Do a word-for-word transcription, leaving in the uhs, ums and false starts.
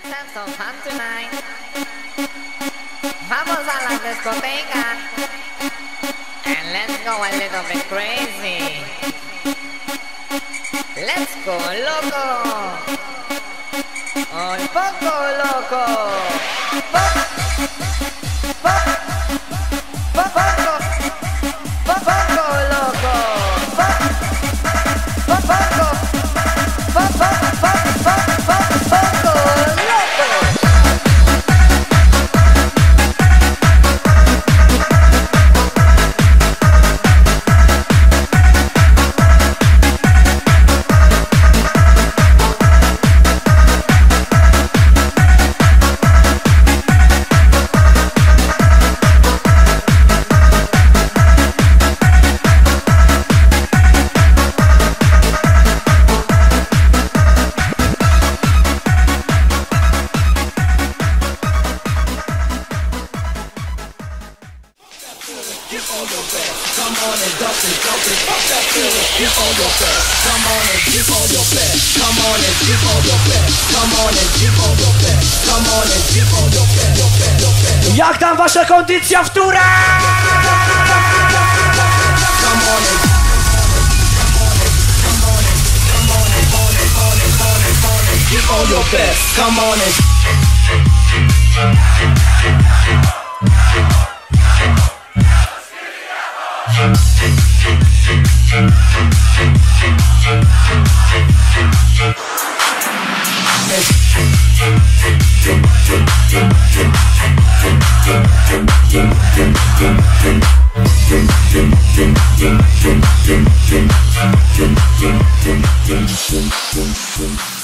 have some fun tonight. Vamos a la discoteca and let's go a little bit crazy. Let's go loco, un poco loco. Po- po- po- poco, po- poco loco. Po- po- poco, po- po- po- po- po- poco loco. Get on your back, come on and dump it, dump it, fuck that feeling. Get on your back, come on and get on your back, come on and get on your back, come on and get on your back, come on and get on your back, your back, your back. Jak tam wasza kondycja w turę? Come on and get on your back, come on and Yes.